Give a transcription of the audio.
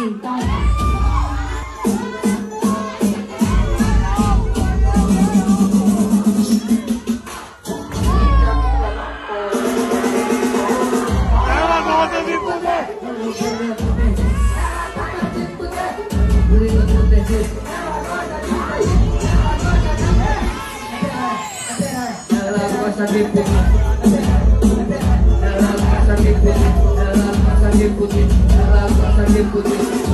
então. Ela gosta de fuder. Ela gosta de fuder. Ela gosta de fuder. Ela gosta de fuder. Ela gosta de fuder.